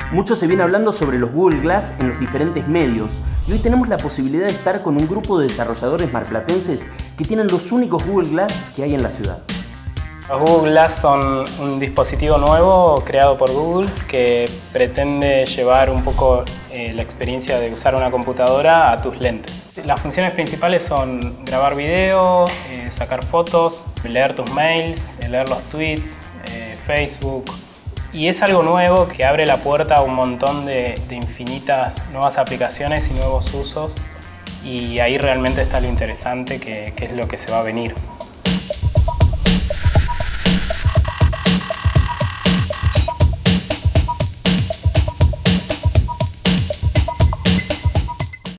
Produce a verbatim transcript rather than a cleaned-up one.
Mucho se viene hablando sobre los Google Glass en los diferentes medios y hoy tenemos la posibilidad de estar con un grupo de desarrolladores marplatenses que tienen los únicos Google Glass que hay en la ciudad. Los Google Glass son un dispositivo nuevo creado por Google que pretende llevar un poco eh, la experiencia de usar una computadora a tus lentes. Las funciones principales son grabar video, eh, sacar fotos, leer tus mails, leer los tweets, eh, Facebook. Y es algo nuevo que abre la puerta a un montón de, de infinitas nuevas aplicaciones y nuevos usos. Y ahí realmente está lo interesante, que, que es lo que se va a venir.